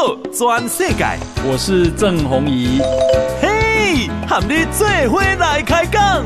道全世界， 我是郑弘仪。 嘿，和你做伙来开讲。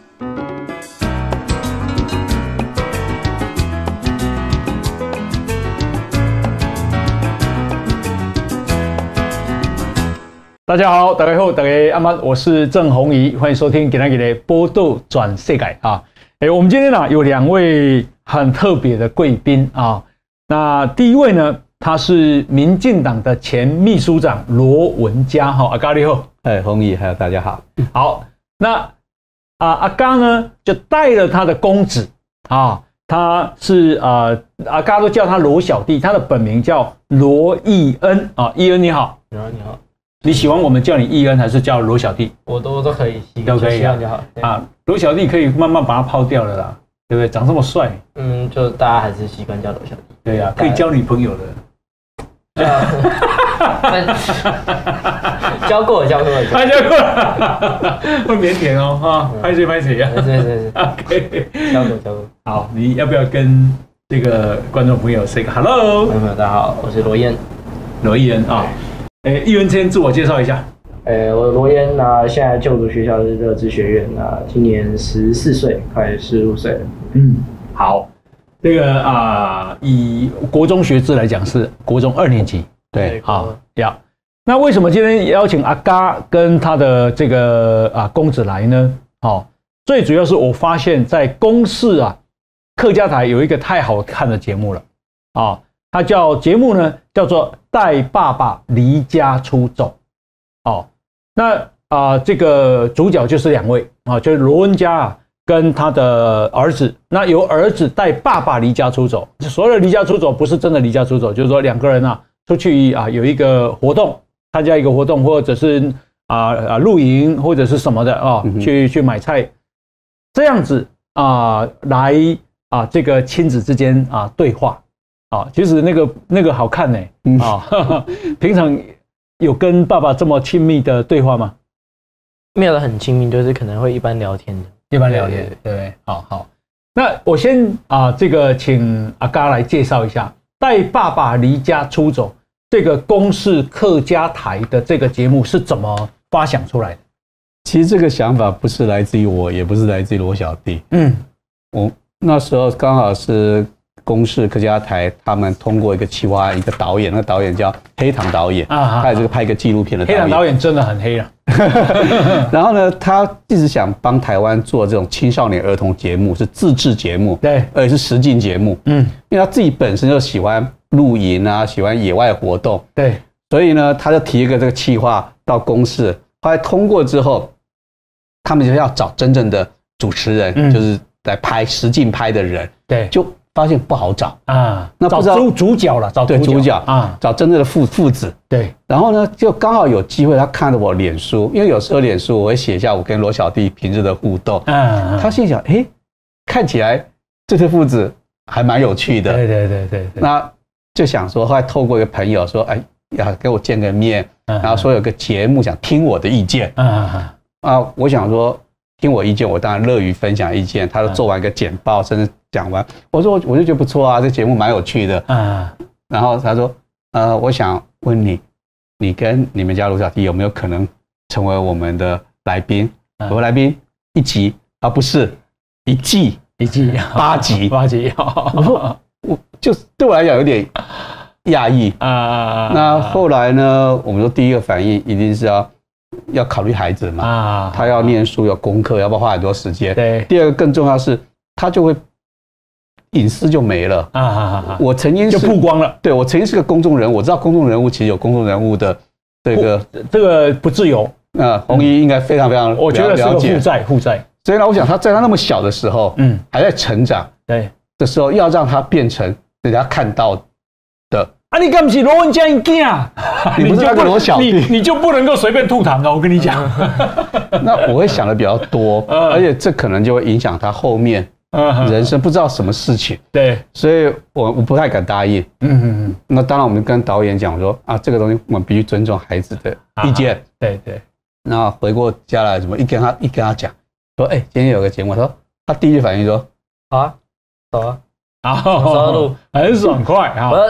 大家好，大家好，大家阿妈，我是郑弘仪，欢迎收听今天的报道转世界啊。我们今天有两位很特别的贵宾啊。那第一位呢，他是民进党的前秘书长罗文嘉哈，阿嘉你好， 弘仪还有大家好。 好，那阿嘉呢就带了他的公子啊，他是阿嘉都叫他罗小弟，他的本名叫罗义恩啊，义恩你好， 你好。 你喜欢我们叫你义恩还是叫罗小弟？ 我都可以， 都可以就好啊。罗小弟可以慢慢把他抛掉了啦，对不对？长这么帅， 就大家还是习惯叫罗小弟。 对呀，可以交女朋友的。 交过了， 会腼腆哦，哈，拍谁呀？ 是 ，OK， 交过。 好，你要不要跟这个观众朋友 say 个 hello？ 观众朋友大家好，我是罗燕， 罗义恩啊。义恩先自我介绍一下。 我罗燕现在就读学校是热智学院今年14岁，快15岁了。 好，这个以国中学制来讲是国中2年级。 对， 好呀。那为什么今天邀请阿嘉跟他的这个公子来呢？最主要是我发现，在公视客家台有一个太好看的节目了它节目呢叫做《带爸爸离家出走》那这个主角就是2位就是罗文嘉跟他的儿子，那由儿子带爸爸离家出走。所谓的离家出走不是真的离家出走，就是说2个人出去有一个活动，参加一个活动，或者是露营或者是什么的去买菜，这样子来这个亲子之间对话其实那个好看呢平常有跟爸爸这么亲密的对话吗？ 没有很亲密，就是可能会一般聊天的。 一般聊天，对不对？好。那我先这个请阿嘉来介绍一下《带爸爸离家出走》这个公视客家台的这个节目是怎么发想出来的？ 其实这个想法不是来自于我，也不是来自于罗小弟。我那时候刚好是公视客家台，他们通过一个企划，一个导演，那个导演叫黑糖导演他也是拍一个纪录片的导演。 黑糖导演真的很黑然后呢，他一直想帮台湾做这种青少年儿童节目，是自制节目， 对， 而且是实境节目。因为他自己本身就喜欢露营喜欢野外活动， 对， 所以呢，他就提一个这个企划到公视，后来通过之后，他们就要找真正的主持人，就是来拍实境拍的人，对，就发现不好找那不知道找主角了，找主角找真正的父子，对。然后呢，就刚好有机会，他看了我脸书，因为有时候脸书我会写一下我跟罗小弟平日的互动，他心想，看起来这对父子还蛮有趣的，对，那就想说，后来透过一个朋友说，要跟我见个面，然后说有个节目想听我的意见，我想说听我意见，我当然乐于分享意见。他都做完一个简报，甚至讲完，我说我就觉得不错这节目蛮有趣的然后他说，我想问你，你跟你们家罗小弟有没有可能成为我们的来宾？我说来宾1集不是1季8集我说我就对我来讲有点讶异那后来呢，我们说第一个反应一定是要考虑孩子嘛他要念书有功课，要不要花很多时间？对。第二个更重要是，他就会隐私就没了我曾经就曝光了， 对，我曾经是个公众人物，我知道公众人物其实有公众人物的这个不自由弘仪应该非常非常我觉得是个负债。 所以呢，我想他在他那么小的时候，还在成长，对的时候，要让他变成人家看到的。 你干不是罗文嘉的囝你不是那个罗小弟， 你就不能够随便吐痰我跟你讲。 那我会想的比较多，而且这可能就会影响他后面人生不知道什么事情。对，所以我不太敢答应。那当然，我们跟导演讲说这个东西我们必须尊重孩子的意见。对。那回过家来，怎么一跟他讲说，今天有个节目，他第一句反应说， 好啊，走啊， 很爽快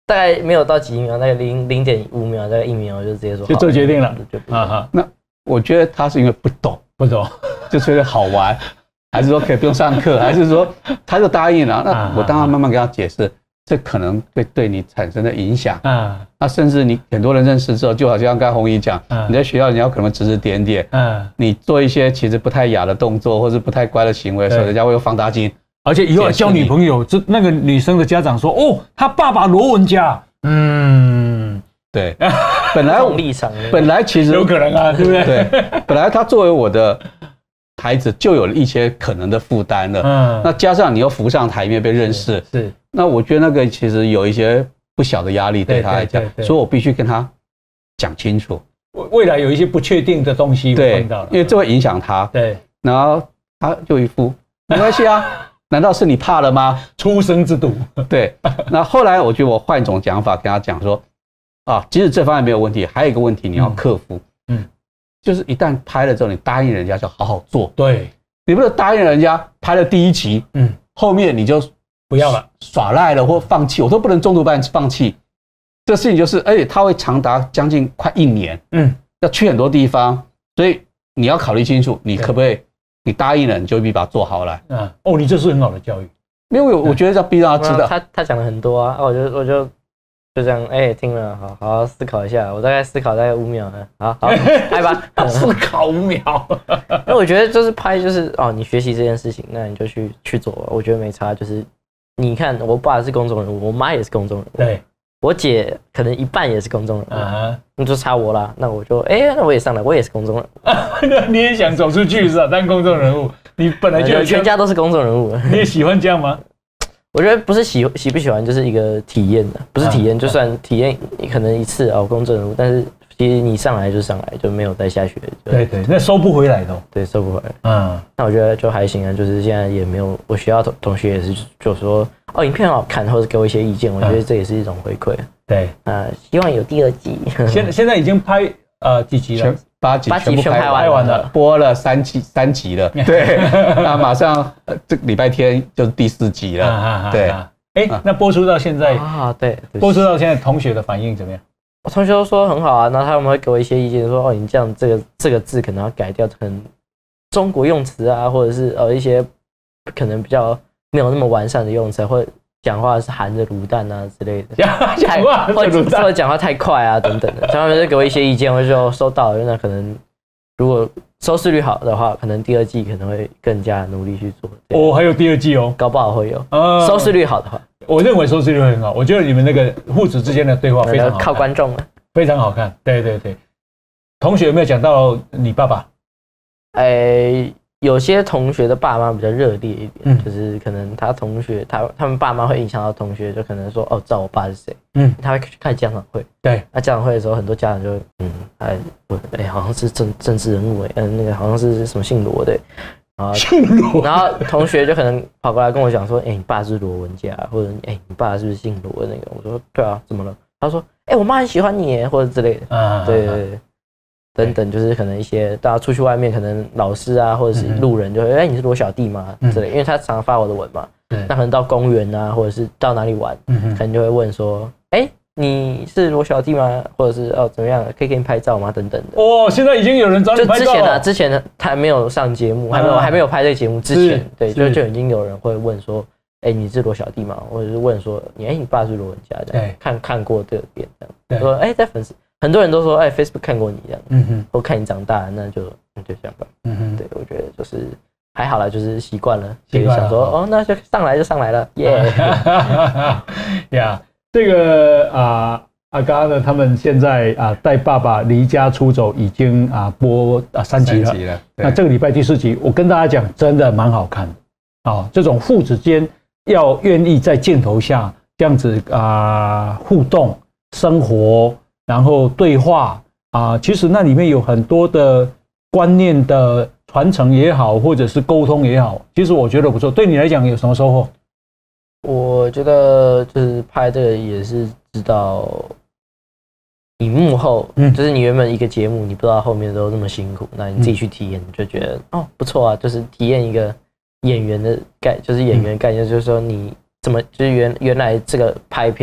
大概没有到几秒，大概0.5秒，大概1秒就直接说就做决定了。 那我觉得他是因为不懂，就觉得好玩，还是说可以不用上课，还是说他就答应了？那我当然慢慢跟他解释，这可能会对你产生的影响。那甚至你很多人认识之后，就好像刚才弘毅讲，你在学校你要可能指指点点，你做一些其实不太雅的动作，或是不太乖的行为的时候，人家会用放大镜。 而且以后交女朋友，那个女生的家长说：“哦，他爸爸罗文嘉。” 对，本来其实有可能啊，对不对？ 对，本来他作为我的孩子，就有了一些可能的负担了。那加上你又浮上台面被认识， 是。 那我觉得那个其实有一些不小的压力对他来讲，所以我必须跟他讲清楚， 未来有一些不确定的东西会碰到了， 因为这会影响他。 对， 然后他就一副没关系啊。难道是你怕了吗？ 出生之犊。 对，那后来我觉得我换一种讲法跟他讲说，即使这方面没有问题，还有一个问题你要克服，就是一旦拍了之后，你答应人家就好好做。 对， 你不能答应人家拍了第1集，后面你就不要了， 耍赖了或放弃，我都不能中途半放弃。这事情就是，而且它会长达将近快1年，要去很多地方，所以你要考虑清楚，你可不可以？你答应了，你就必把它做好来。 你这是很好的教育。 因为我觉得要逼让他知道。 他讲了很多啊，我就这样，听了，好好思考一下。我大概思考大概5秒了，好，拍吧。 思考5秒。 因为我觉得就是拍，就是你学习这件事情，那你就去做。我觉得没差，就是你看，我爸是公众人物，我妈也是公众人物。对。我姐可能一半也是公众人物，那就差我啦。那我就那我也上来，我也是公众人物。 你也想走出去是吧？当公众人物，你本来就全家都是公众人物。 你也喜欢这样吗？ 我觉得不是喜不喜欢，就是一个体验的，不是体验，就算体验你可能一次公众人物，但是其实你上来就上来，就没有再下去了。 对，那收不回来的。 对，收不回来。那我觉得就还行啊，就是现在也没有，我学校同学也是就说影片很好看，或者给我一些意见，我觉得这也是一种回馈。 对， 希望有第2季。 现在已经拍几集了 ？8集全部拍完了，播了3集了。对，那马上这个礼拜天就是第4集了。对， 那播出到现在对， 播出到现在，同学的反应怎么样？ 我同学都说很好啊，然后他们会给我一些意见，说你这样这个字可能要改掉，可能中国用词啊，或者是一些可能比较没有那么完善的用词，或者讲话是含着卤蛋啊之类的， 讲话或者讲话太快啊等等的，他们就给我一些意见，我就收到了。那可能如果收视率好的话，可能第2季可能会更加努力去做。 还有第2季哦， 搞不好会有。收视率好的话， 我认为收视率会很好。我觉得你们那个父子之间的对话非常好看， 靠观众了， 非常好看。对，同学有没有讲到你爸爸？ 有些同学的爸妈比较热烈一点，就是可能他们爸妈会影响到同学，就可能说知道我爸是谁，他会去看家长会。对，那家长会的时候，很多家长就好像是政治人物那个好像是什么姓罗的。然后同学就可能跑过来跟我讲说，你爸是罗文嘉，或者你爸是不是姓罗的那个？我说对啊，怎么了？他说我妈很喜欢你或者之类的。对，等等，就是可能一些大家出去外面，可能老师啊或者是路人就会你是罗小弟吗之类，因为他常常发我的文嘛。那可能到公园啊，或者是到哪里玩，可能就会问说，你是罗小弟吗？或者是怎么样，可以给你拍照吗？等等的。 现在已经有人找你拍照了。 之前他没有上节目，还没有拍这个节目之前，对，就已经有人会问说，你是罗小弟吗？或者是问说你爸是罗文嘉这样，看过这个片这样，说在粉丝很多人都说Facebook 看过你这样，或看你长大，那就这样吧。对，我觉得就是还好啦，就是习惯了，就想说那就上来就上来了，耶。 呀，这个阿嘎呢，他们现在带爸爸离家出走已经播3集了。那这个礼拜第4集，我跟大家讲，真的蛮好看的这种父子间要愿意在镜头下这样子互动、生活，然后对话其实那里面有很多的观念的传承也好，或者是沟通也好，其实我觉得不错。对你来讲有什么收获？ 我觉得就是拍这个也是知道你幕后，就是你原本一个节目，你不知道后面都那么辛苦，那你自己去体验，就觉得不错啊，就是体验一个演员的就是演员概念，就是说你怎么就是原来这个拍片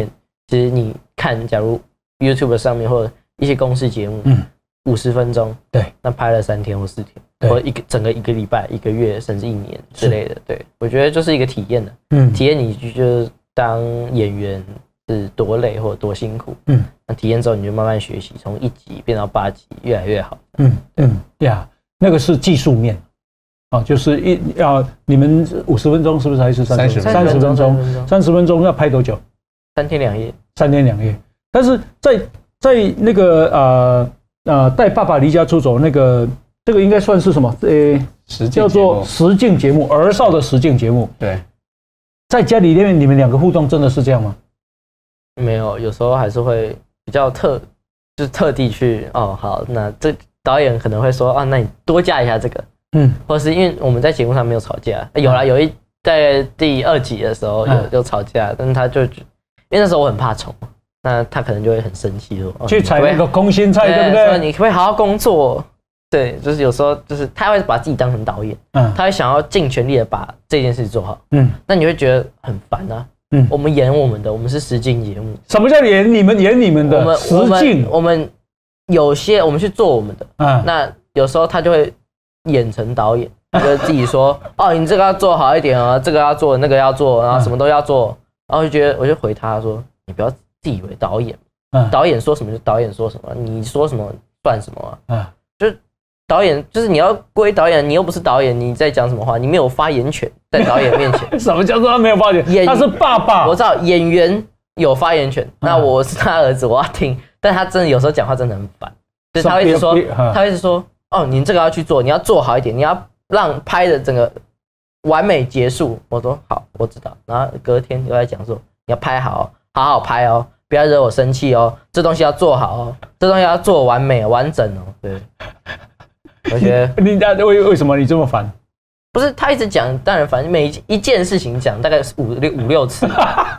其实你看，假如 YouTube 上面或者一些公视节目，50分钟， 对， 那拍了3天或4天，或整个1个礼拜、1个月，甚至1年之类的。对，我觉得就是一个体验的，体验你就是当演员是多累或者多辛苦，那体验之后你就慢慢学习，从1集变到8集，越来越好。 那个是技术面。就是你们50分钟是不是还是30分钟？30分钟要拍多久 ？3天2夜。 3天2夜。但是在那个带爸爸离家出走这个应该算是什么？叫做实境节目，儿少的实境节目。 对， 在家里面你们2个互动真的是这样吗？ 没有，有时候还是会比较就是特地去好，那这导演可能会说那你多加一下这个。或是因为我们在节目上没有吵架，有在第2集的时候有吵架，但是他就因为那时候我很怕虫，那他可能就会很生气说去采那个空心菜，对不对？ 说你可不可以好好工作？对，就是有时候就是他会把自己当成导演，他会想要尽全力的把这件事做好，那你会觉得很烦啊。我们演我们的，我们是实境节目。 什么叫演你们的实境？ 我们有些我们去做我们的，那有时候他就会演成导演，就自己说你这个要做好一点啊，这个要做，那个要做，然后什么都要做，然后我就回他说，你不要自以为导演，导演说什么就导演说什么，你说什么算什么啊？就是导演就是你要归导演，你又不是导演，你在讲什么话？你没有发言权在导演面前。 什么叫做他没有发言权？他是爸爸， 我知道演员有发言权，那我是他儿子，我要听，但他真的有时候讲话真的很烦，所以他会一直说。你这个要去做，你要做好一点，你要让拍的整个完美结束。我说好，我知道。然后隔天又在讲说，你要拍好，好好拍哦，不要惹我生气哦。这东西要做好哦，这东西要做完美完整哦。对，我觉得为什么你这么烦？ 不是他一直讲，当然烦，每一件事情讲大概5-6次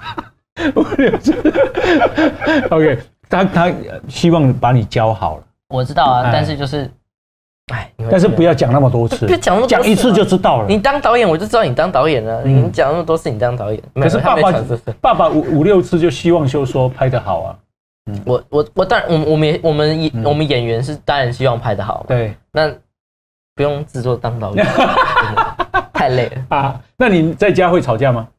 ，5-6次。OK， 他希望把你教好了。 我知道啊，但是就是。 但是不要讲那么多次，讲1次就知道了。 你当导演，我就知道你当导演了。你讲那么多次，你当导演。 可是爸爸5-6次就希望就说拍得好啊。 我当然，我们演员是当然希望拍得好嘛。 对， 那不用自作当导演，太累了啊。那你在家会吵架吗？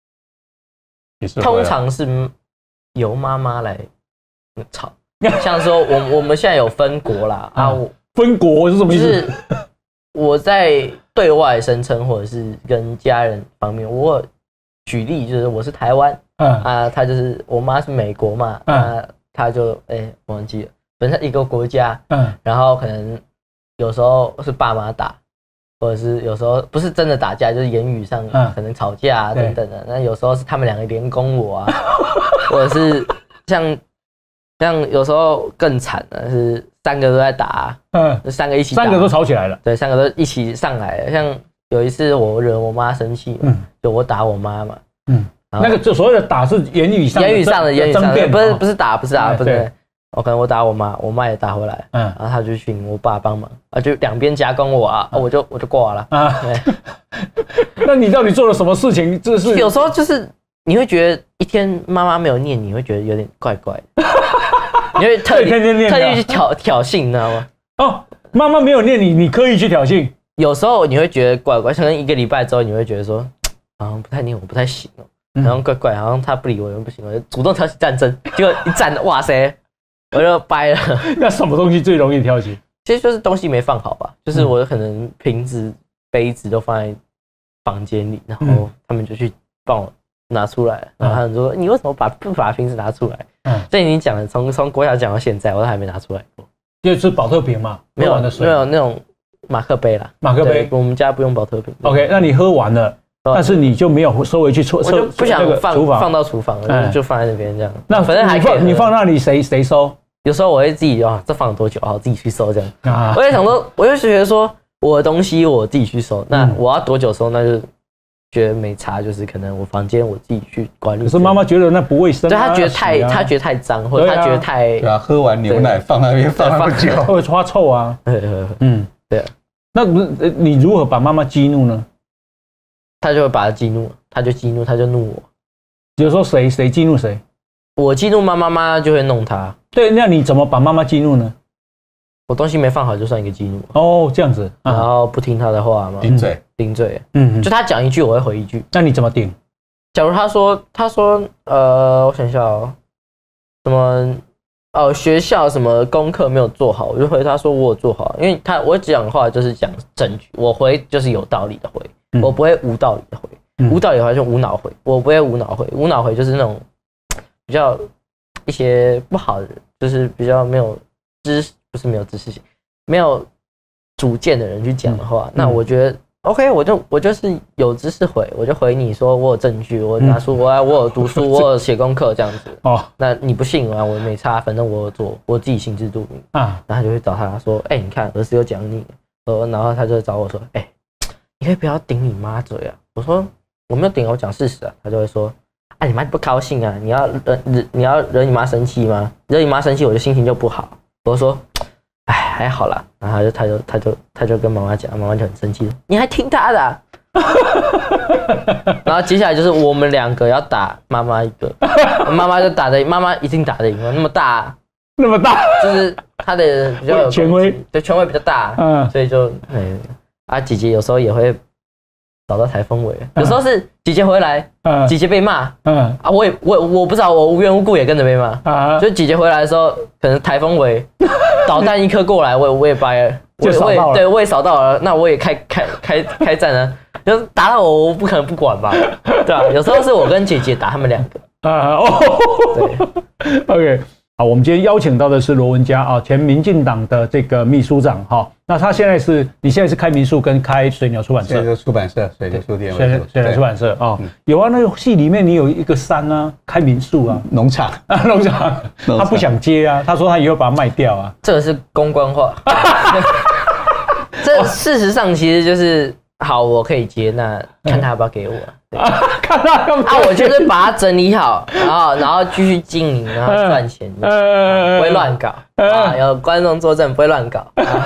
通常是由妈妈来吵，像说我们现在有分国啦分国是什么意思？ 就是我在对外声称，或者是跟家人方面，我举例就是我是台湾，他就是我妈是美国嘛，他就我忘记了，本身一个国家，然后可能有时候是爸妈打，或者是有时候不是真的打架，就是言语上可能吵架等等的。那有时候是他们2个连攻我啊，或者是像有时候更惨的是3个都在打，3个一起打，3 个都吵起来了。 对，3个都一起上来了。像有一次我惹我妈生气嘛，就我打我妈嘛， 那个就所谓的打是言语上的，不是打，不是，我可能我打我妈，我妈也打回来，然后他就请我爸帮忙，就2边夹攻我啊，我就挂了啊。 那你到底做了什么事情？这是有时候就是你会觉得一天妈妈没有念你，会觉得有点怪怪的。你会特地去挑衅，你知道吗？ 妈妈没有念你，你刻意去挑衅。 有时候你会觉得怪怪，可能1个礼拜之后，你会觉得说，好像不太念我，不太行哦，好像怪怪，好像他不理我，又不行，我就主动挑起战争。结果一战，哇塞，我就掰了。 那什么东西最容易挑起？ 其实就是东西没放好吧，就是我可能瓶子、杯子都放在房间里，然后他们就去帮我拿出来，然后他们说：“你为什么不把瓶子拿出来？”这已经讲了，从国小讲到现在，我都还没拿出来过。 就是保特瓶嘛， 没有那种马克杯啦， 马克杯， 我们家不用保特瓶。 OK， 那你喝完了，但是你就没有收回去我就不想放到厨房，就放在那边这样。 那反正还可以，你放那里谁收？ 有时候我会自己这放了多久，我自己去收这样。我也想说，我就觉得说我的东西我自己去收，那我要多久收，那就觉得没差，就是可能我房间我自己去管理。 可是妈妈觉得那不卫生， 对，她觉得太脏，或者她觉得太…… 对啊，喝完牛奶放那边放那么久， 会发臭啊。 对。 那你如何把妈妈激怒呢？ 她就会把她激怒，她就怒我。 比如说谁激怒谁？ 我激怒妈妈，妈妈就会弄他。 对，那你怎么把妈妈激怒呢？ 我东西没放好就算一个激怒。 哦，这样子， 然后不听他的话嘛，顶嘴，就他讲一句我会回一句。 那你怎么顶？ 假如他说，我想一下哦，什么学校什么功课没有做好，我就回他说我有做好，因为我讲话就是讲证据，我回就是有道理的回，我不会无道理的回，无道理的话就无脑回，我不会无脑回，无脑回就是那种比较一些不好的，就是比较没有不是没有知识性，没有主见的人去讲的话，那我觉得 OK， 我就是有知识回，我就回你说我有证据，我拿书，我有读书，我有写功课这样子。哦，那你不信啊？我没差，反正我有做，我自己心知肚明啊。然后他就会找他说，你看儿子有讲你，然后他就找我说，你可以不要顶你妈嘴啊。我说我没有顶，我讲事实啊。他就会说，你妈不高兴啊，你要惹你妈生气吗？惹你妈生气，我就心情就不好。我说。还好啦，然后他就跟妈妈讲，妈妈就很生气，你还听他的、啊？然后接下来就是我们2个要打妈妈一个，妈妈一定打得赢了，那么大，就是他的比较有权威， 对权威比较大，所以就姐姐有时候也会找到台风尾，有时候是姐姐回来，姐姐被骂，我不知道，我无缘无故也跟着被骂，就姐姐回来的时候，可能台风尾。导弹一颗过来，我也掰了，我也扫到了，那我也开战了，就是打到我不可能不管吧？对啊，有时候是我跟姐姐打他们2个。 对 ，OK， 好，我们今天邀请到的是罗文嘉啊，前民进党的这个秘书长哈。那他你现在是开民宿跟开水鸟出版社？ 现在是出版社，水鸟书店。 水鸟出版社啊，有啊，那个戏里面你有一个山啊，开民宿啊， 农场， 他不想接啊，他说他以后把它卖掉啊。 这个是公关话。这事实上其实就是好，我可以接，那看他要不要给我。 看他干嘛？ 我就是把它整理好，然后继续经营，然后赚钱，不会乱搞有观众作证，不会乱搞。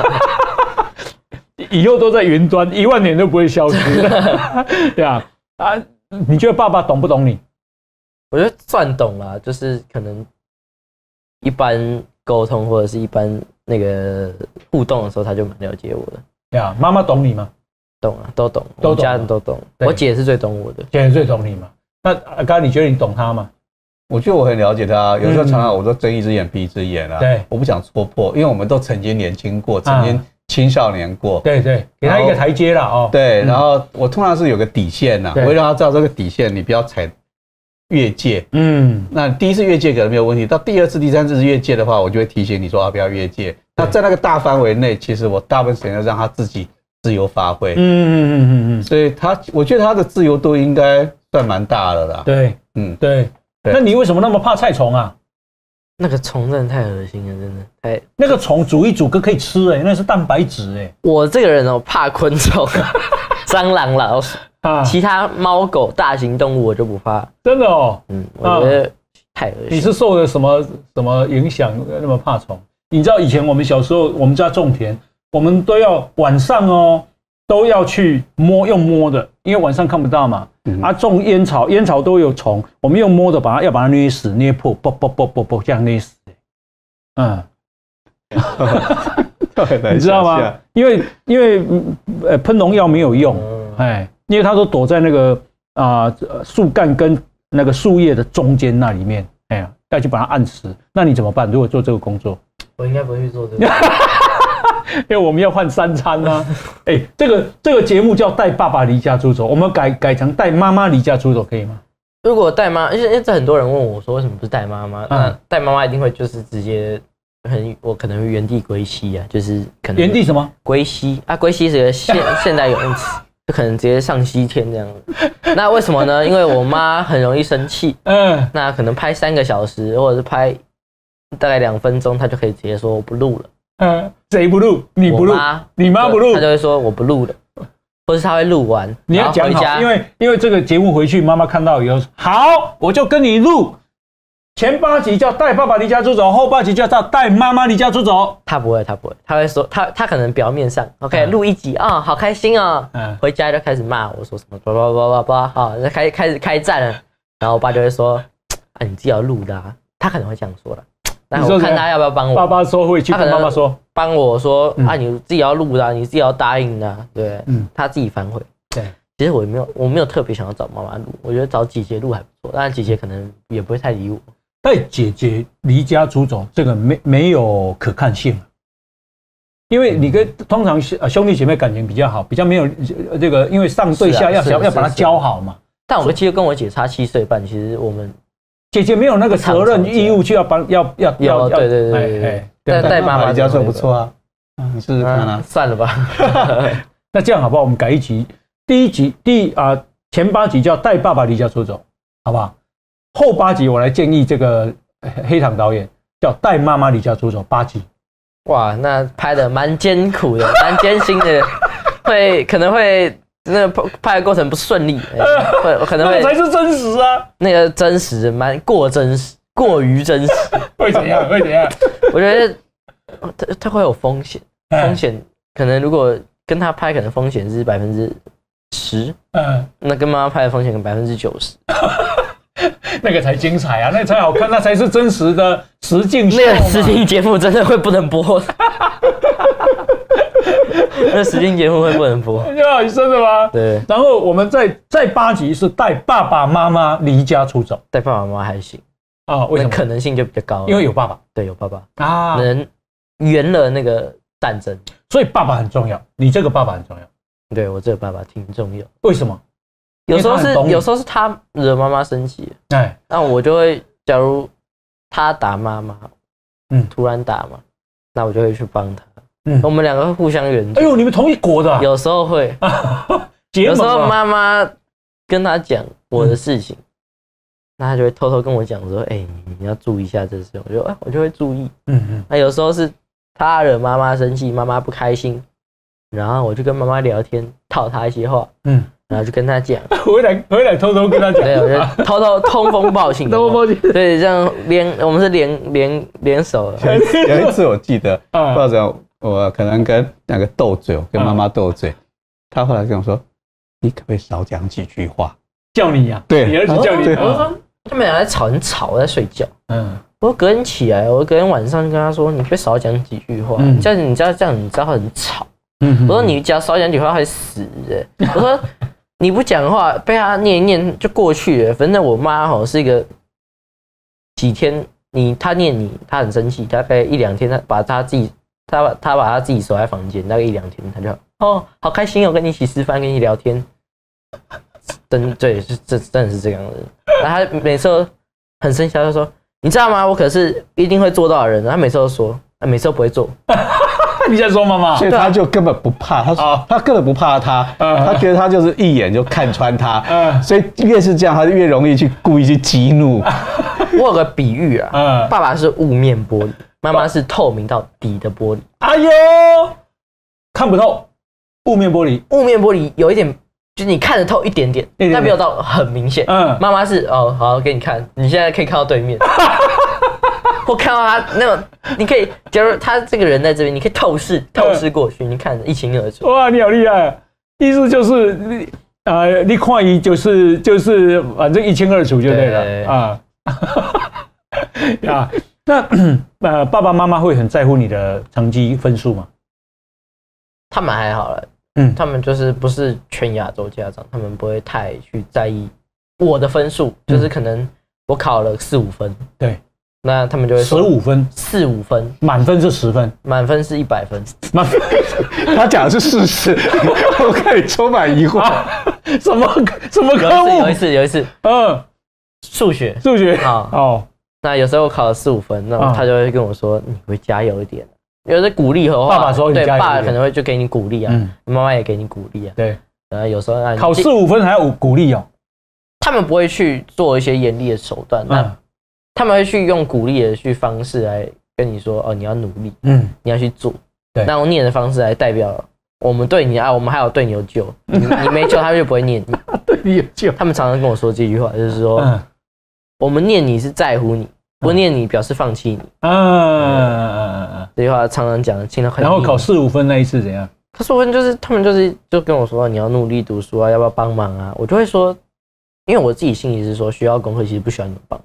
以后都在云端，1万年都不会消失。对啊，你觉得爸爸懂不懂你？ 我觉得算懂啦，就是可能一般沟通或者是一般那个互动的时候，他就蛮了解我的。 对啊，妈妈懂你吗？ 懂啊，都懂，我家人都懂。我姐是最懂我的， 姐最懂你嘛？那刚刚你觉得你懂他吗？ 我觉得我很了解他，有时候常常我都睁一只眼闭一只眼啊。 对， 我不想戳破，因为我们都曾经年轻过，曾经青少年过。 对，给他一个台阶了哦。 对，然后我通常是有个底线呐，我会让他知道这个底线，你不要踩越界。那第一次越界可能没有问题，到第2次、第3次越界的话，我就会提醒你说不要越界。那在那个大范围内，其实我大部分时间要让他自己自由发挥。所以我觉得他的自由度应该算蛮大的啦。 对，对。那你为什么那么怕菜虫啊？ 那个虫真的太恶心了，真的太。 那个虫煮一煮可以吃那是蛋白质我这个人怕昆虫、蟑螂、老鼠其他猫狗大型动物我就不怕。 真的哦。 我觉得太恶心。 你是受了什么影响那么怕虫？你知道以前我们小时候我们家种田，我们都要晚上都要去用摸的，因为晚上看不到嘛。种烟草都有虫，我们用摸的要把它捏死、捏破，啵这样捏死。你知道吗？因为喷农药没有用，因为它都躲在那个树干跟那个树叶的中间那里面，要去把它按死。那你怎么办？如果做这个工作， 我应该不会去做这个。 因为我们要换3餐啊！这个节目叫带爸爸离家出走，我们改成带妈妈离家出走，可以吗？ 如果带妈，因为这很多人问我说为什么不是带妈妈？那带妈妈一定会就是直接我可能会原地归西啊，就是可能原地什么归西啊？归西是个现代用词，就可能直接上西天这样。那为什么呢？因为我妈很容易生气，那可能拍3个小时，或者是拍大概2分钟，她就可以直接说我不录了。 谁不录？你不录？你妈不录？ 他就会说我不录了，或是他会录完。 你要讲好，因为这个节目回去，妈妈看到以后，好，我就跟你录。前8集叫带爸爸离家出走，后8集叫带妈妈离家出走。 他不会，他会说他可能表面上 OK 录1集啊，好开心啊，回家就开始骂我说什么叭，好，开始开战了。然后我爸就会说你自己要录的啊， 他可能会这样说了。那我看他要不要帮我。 爸爸说会去跟妈妈说， 帮我说啊，你自己要录的，你自己要答应的，对，他自己反悔。 对， 其实我没有特别想要找妈妈录，我觉得找姐姐录还不错，当然姐姐可能也不会太理我。 带姐姐离家出走，这个没有可看性，因为你跟通常兄弟姐妹感情比较好，比较没有这个，因为上对下要把它教好嘛。 但我其实跟我姐差7岁半，其实我们姐姐没有那个责任义务去要帮要对，带妈妈离家出走不错啊，你试试看啊。 算了吧。 那这样好不好？我们改一集，第一集前8集叫带爸爸离家出走，好不好？后8集我来建议这个黑糖导演叫带妈妈离家出走8集。 哇，那拍的蛮艰苦的，蛮艰辛的，可能会那个拍的过程不顺利，可能会那才是真实啊， 那个真实过于真实， 会怎样？ 我觉得他会有风险可能如果跟他拍，可能风险是10%，那跟妈妈拍的风险可能90%。 那个才精彩啊，那才好看，那才是真实的实境秀。 那个实境节目真的会不能播，那实境节目会不能播， 真的吗？ 对。 然后我们在8集是带爸爸妈妈离家出走， 带爸爸妈妈还行啊，为什么？ 可能性就比较高， 因为有爸爸， 对，有爸爸啊，能圆了那个战争， 所以爸爸很重要。你这个爸爸很重要， 对我这个爸爸挺重要。 为什么？ 有时候是他惹妈妈生气，那我就会，假如他打妈妈，突然打嘛，那我就会去帮他，我们2个会互相援助。 哎呦，你们同一国的？ 有时候会，有时候妈妈跟他讲我的事情，那他就会偷偷跟我讲说，你要注意一下这事，我就会注意。那有时候是他惹妈妈生气，妈妈不开心，然后我就跟妈妈聊天，套他一些话，然后就跟他讲， 回来偷偷跟他讲， 对，我就偷偷通风报信，对，这样我们是联手的。 有一次我记得，不知道怎样，我可能跟那个斗嘴，我跟妈妈斗嘴，她后来跟我说，你可不可以少讲几句话？ 叫你呀， 对， 你儿子叫你。 我说他们俩在吵，很吵，在睡觉。我隔天起来，我隔天晚上就跟他说，你可以少讲几句话，这样你知道很吵。我说你只要少讲几句话会死的。我说。你不讲话，被他念一念就过去了。反正我妈是一个几天她念你，她很生气，大概1-2天，她把她自己守在房间，大概1-2天，她就好开心哦，跟你一起吃饭，跟你聊天。对，这真的是这样的人。然后她每次都很生气，她就说：“你知道吗？我可是一定会做到的人。”她每次都说，每次都不会做。 你在说妈妈， 所以他就根本不怕，他根本不怕他觉得他就是一眼就看穿他，所以越是这样，他就越容易去故意去激怒。 我有个比喻啊，爸爸是雾面玻璃，妈妈是透明到底的玻璃。 哎呦，看不透，雾面玻璃有一点，就是你看得透一点点，但没有到很明显。妈妈是好给你看，你现在可以看到对面。或看到他那种，你可以，假如他这个人在这边，你可以透视过去，你看得一清二楚。 哇，你好厉害！意思就是你看一就是反正一清二楚就对了啊。那爸爸妈妈会很在乎你的成绩分数吗？ 他们还好了，他们就是不是全亚洲家长，他们不会太去在意我的分数，就是可能我考了4-5分， 对。 那他们就会说 15分 ，4-5分， 满分是10分， 满分是100分。 他讲的是事实，我看你充满疑惑。 什么科目？ 有一次，数学那有时候我考了4-5分，那他就会跟我说：“你会加油一点。”有的鼓励和话， 爸爸说对，爸爸可能会就给你鼓励啊，妈妈也给你鼓励啊。 对， 有时候考4-5分还要鼓励哦。 他们不会去做一些严厉的手段，他们会去用鼓励的方式来跟你说，你要努力，你要去做。对，那用念的方式来代表我们对你我们还有对你有救，你没救，他们就不会念你。 对你有救。 他们常常跟我说这句话，就是说，我们念你是在乎你，不念你表示放弃你。这句话常常讲，听得很。 然后考4-5分那一次怎样？ 考4-5分就是他们就跟我说，你要努力读书啊，要不要帮忙啊？我就会说，因为我自己心里是说，学校功课其实不需要你们帮忙。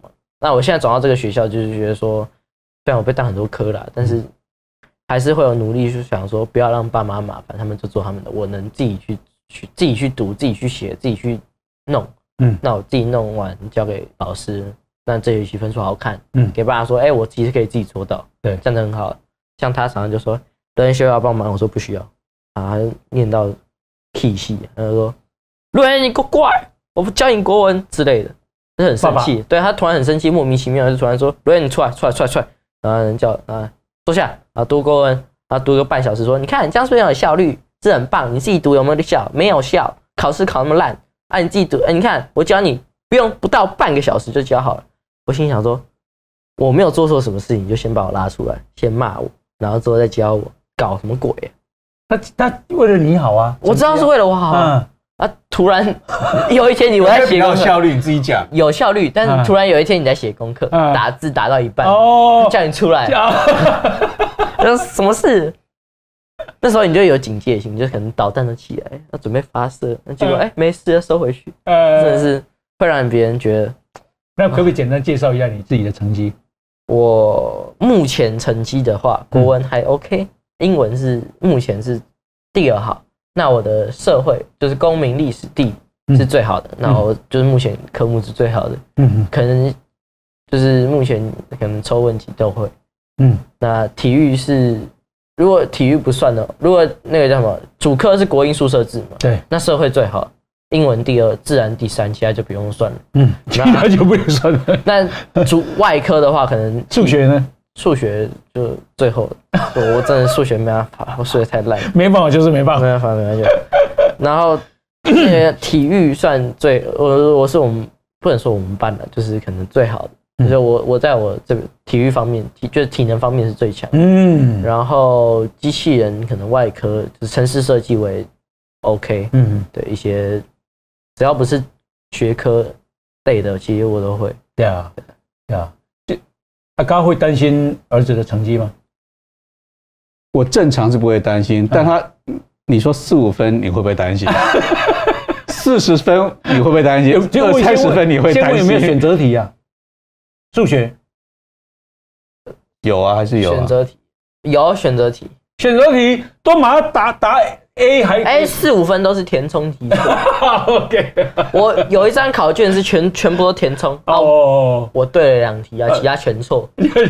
那我现在转到这个学校，就是觉得说，虽然我被当很多科啦，但是还是会有努力去想说，不要让爸妈麻烦，他们就做他们的，我能自己去读，自己去写，自己去弄。那我自己弄完交给老师，那这学期分数好看，给爸妈说，我其实可以自己做到，对，这样子很好。像他常常就说，伦需要帮忙，我说不需要，他念到气戏，他就说，伦你给我过来，我不教你国文之类的，就很生气。对他突然很生气，莫名其妙就突然说，伦你出来，然后人叫坐下，然后读国文，然后读个半小时，说，你看你这样是不是很有效率？这很棒，你自己读有没有效？没有效，考试考那么烂。你自己读，你看我教你不到半个小时就教好了。我心想说，我没有做错什么事情，就先把我拉出来，先骂我，然后之后再教我，搞什么鬼他为了你好啊， 我知道是为了我好啊。突然有一天我在写功课， 有效率你自己讲， 有效率，但是突然有一天你在写功课，打字打到一半，叫你出来，什么事？那时候你就有警戒心，就可能导弹都起来，要准备发射，那结果没事，收回去，真的是会让别人觉得。 那可不可以简单介绍一下你自己的成绩？ 我目前成绩的话，国文还 OK，英文是目前是第2好。那我的社会就是公民、历史、地是最好的，那我就是目前科目是最好的，可能就是目前可能抽问题都会，那体育是。如果体育不算的，如果那个叫什么主科是国英数社自嘛，对，那社会最好，英文第2，自然第3，其他就不用算了。 其他就不用算了。 那外科的话，可能数学呢？ 数学就最后，我真的数学没办法，我数学太烂， 没办法就是没办法， 没办法。然后体育算我是我们不能说我们班的，就是可能最好的。就是我在我这个体育方面，就是体能方面是最强。然后机器人可能外科就是程式设计为 OK。对一些只要不是学科类的，其实我都会。 对啊。刚刚会担心儿子的成绩吗？ 我正常是不会担心，但你说4、5分，你会不会担心？40分你会不会担心？30分你会担心？ 先问有没有选择题啊？数学有啊，还是有选择题？有选择题都马上打 A 还 4、5分都是填充题。 OK， 我有一张考卷是全部都填充。我对了2题啊，其他全错。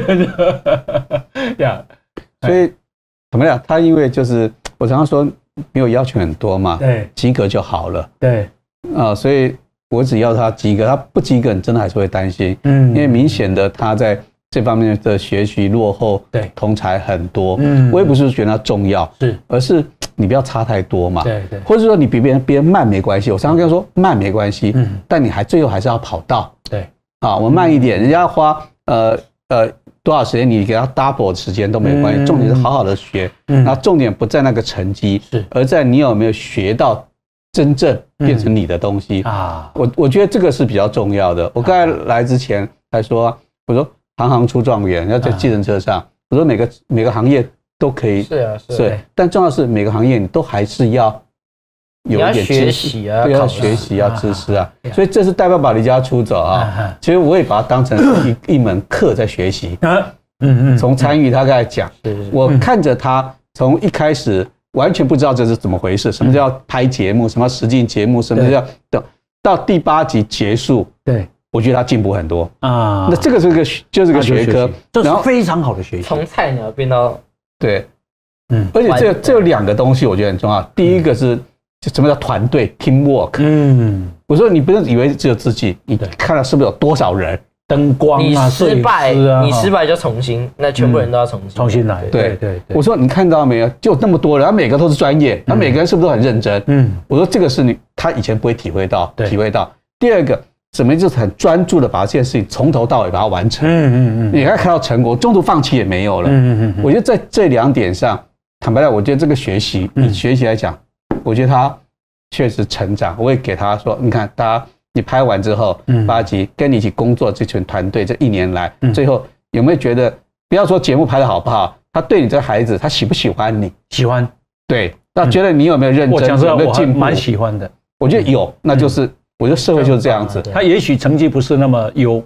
所以怎么样？他因为就是我常常说没有要求很多嘛，对，及格就好了。对，所以。我只要他及格，他不及格，你真的还是会担心，因为明显的他在这方面的学习落后，对，同侪很多，我也不是觉得他重要，而是你不要差太多嘛，对，或者说你比别人慢没关系，我常常跟他说慢没关系，但你最后还是要跑到，对，我们慢一点，人家花多少时间，你给他 double 的时间都没关系，重点是好好的学，然后重点不在那个成绩，而在你有没有学到。真正变成你的东西我觉得这个是比较重要的。我刚才来之前还说，我说行行出状元，要在计程车上，我说每个行业都可以，是，但重要是每个行业你都还是要有一点学习啊， 要学习要知识啊，所以这是带爸爸离家出走啊。其实我也把它当成一门课在学习，从参与他刚才讲，我看着他从一开始。完全不知道这是怎么回事，什么叫拍节目，什么实境节目，什么叫到第8集结束，对，我觉得他进步很多啊。那这个就是个学科， 然后非常好的学习， 从菜鸟变到对，而且这有2个东西我觉得很重要。第一个是什么叫团队 teamwork，我说你不是以为只有自己，你看到是不是有多少人？灯光你失败就重新，那全部人都要重新来。对， 我说你看到没有，就那么多人，他每个都是专业，他每个人是不是都很认真？我说这个是他以前不会体会到。第2个，怎么就是很专注的把这件事情从头到尾把它完成。你看到成果，中途放弃也没有了。我觉得在这2点上，坦白讲，我觉得这个学习，以学习来讲，我觉得他确实成长。我也给他说，你看大家。你拍完之后，8集跟你一起工作这群团队，这1年来，最后有没有觉得，不要说节目拍得好不好，他对你这孩子，他喜不喜欢你？ 喜欢， 对，那觉得你有没有认真，有没有进步？ 蛮喜欢的， 我觉得有，那就是我觉得社会就是这样子。 他也许成绩不是那么优，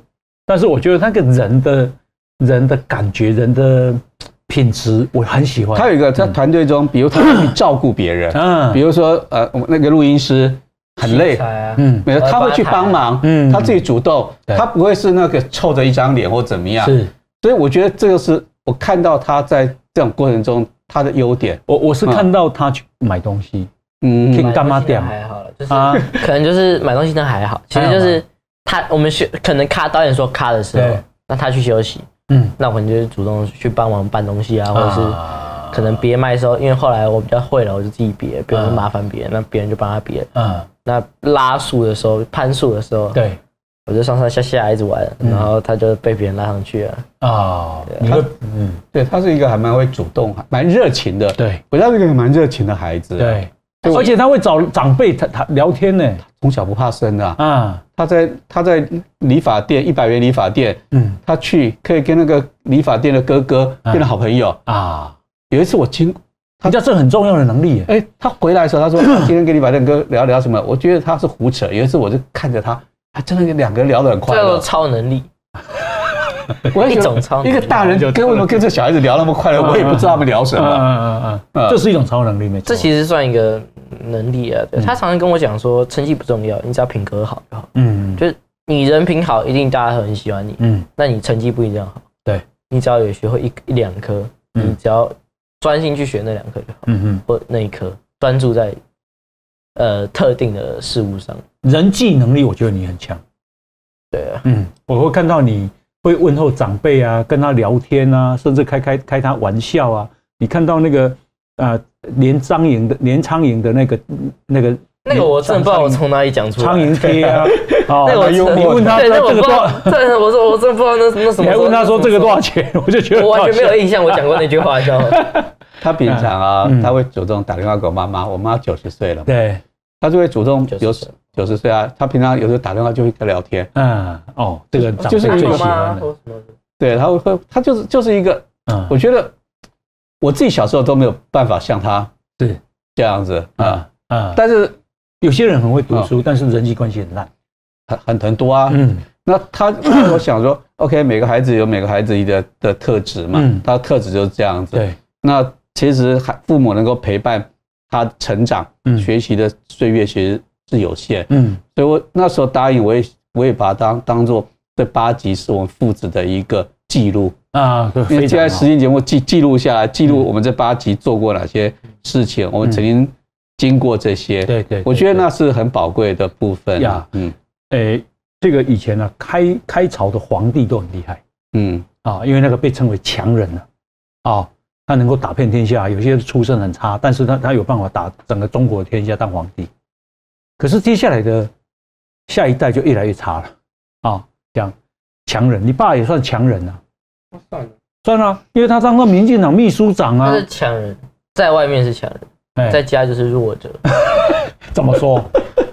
但是我觉得那个人的感觉，人的品质，我很喜欢。 他有一个在团队中，比如他会去照顾别人，比如说那个录音师很累，没有他会去帮忙，他自己主动，他不会是那个臭着一张脸或怎么样。是，所以我觉得这个是我看到他在这种过程中他的优点。 我是看到他去买东西。去干嘛点还好了，就是可能就是买东西那还好，其实就是我们可能导演说卡的时候，那他去休息，那我可能就是主动去帮忙搬东西啊，或者是可能别卖的时候，因为后来我比较会了，我就自己别，不用麻烦别人，那别人就帮他别。那拉树的时候，攀树的时候，对，我就上上下下一直玩，然后他就被别人拉上去了。 对，他是一个还蛮会主动、蛮热情的。对，我觉得他是一个蛮热情的孩子。对。 而且他会找长辈他聊天呢， 从小不怕生的他在理发店100元理发店，他去可以跟那个理发店的哥哥变成好朋友啊。有一次我他叫这很重要的能力。 他回来的时候他说今天跟理发店哥聊什么？我觉得他是胡扯。有一次我就看着他真的两个人聊得很快乐。 这叫超能力。一种超能力， 一个大人为什么跟这小孩子聊那么快乐？我也不知道他们聊什么。 这是一种超能力，没错。 这其实算一个能力啊。他常常跟我讲说，成绩不重要，你只要品格好就好。就是你人品好，一定大家很喜欢你。那你成绩不一定好。对，你只要有学会一两科，你只要专心去学那2科就好。或那1科，专注在特定的事物上。 人际能力，我觉得你很强。 对啊。 我会看到你会问候长辈啊，跟他聊天啊，甚至开他玩笑啊。你看到那个连苍蝇的那个， 我真的不知道我从哪里讲出来。 苍蝇贴啊， 你问他这个多少？ 对，我真的不知道那什么。 你还问他说这个多少钱？我就觉得我完全没有印象，我讲过那句话，知道吗？ 他平常他会主动打电话给我妈妈，我妈90岁了， 对， 他就会主动90岁啊，他平常有时候打电话就会跟他聊天。 这个就是最喜欢的。 对，他就是一个，我觉得我自己小时候都没有办法像他是这样子但是有些人很会读书，但是人际关系很烂， 很多啊。那我想说 ，OK， 每个孩子有每个孩子的特质嘛，他的特质就是这样子。对，那其实父母能够陪伴他成长、学习的岁月其实是有限。所以我那时候答应，我也把它当做这8集是我们父子的一个记录啊。因为现在实境节目记录下来，记录我们这8集做过哪些事情，我们曾经经过这些。对，我觉得那是很宝贵的部分呀。 这个以前呢，开朝的皇帝都很厉害。因为那个被称为强人了他能够打遍天下，有些出身很差，但是他有办法打整个中国的天下当皇帝。可是接下来的下一代就越来越差了这样强人，你爸也算强人啊？算了，因为他当过民进党秘书长啊。 他是强人，在外面是强人，在家就是弱者。 怎么说？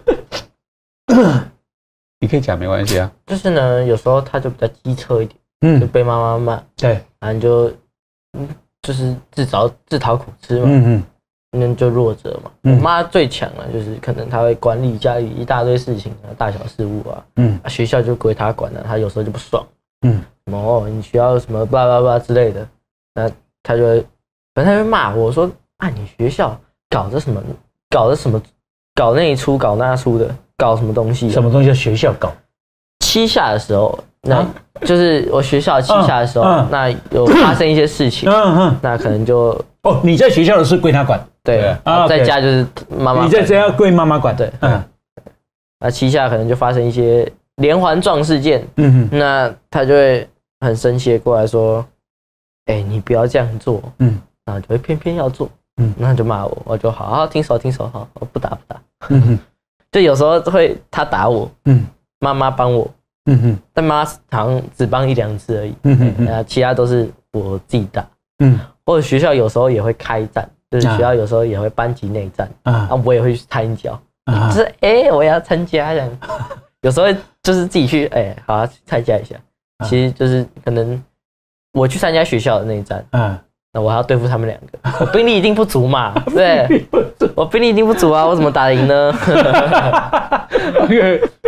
你可以讲没关系啊。 就是呢，有时候他就比较机车一点，就被妈妈骂，对，然后就是自讨苦吃嘛，那就弱者嘛。我妈最强了，就是可能她会管理家里一大堆事情啊，大小事务啊，学校就归她管了，她有时候就不爽，什么你学校什么巴拉巴拉之类的，那她就会，反正她会骂我说你学校搞什么，搞那一出搞那出的，搞什么东西？ 什么东西？学校搞？ 期下的时候，那就是我学校期下的时候，那有发生一些事情，那可能就你在学校的事归他管， 对在家就是妈妈， 你在家归妈妈管， 对，那期下可能就发生一些连环撞事件，那他就会很生气的过来说，你不要这样做，然后就会偏偏要做，那就骂我，我就好听手，好，我不打，就有时候会他打我，妈妈帮我，但妈妈好像只帮1-2次而已，其他都是我自己打，或者学校有时候也会开战，就是学校有时候也会班级内战，我也会去参加，就是我也要参加这样，有时候就是自己去好参加一下，其实就是可能我去参加学校的内战，那我还要对付他们2个，我兵力一定不足嘛，对，我兵力一定不足啊，我怎么打得赢呢？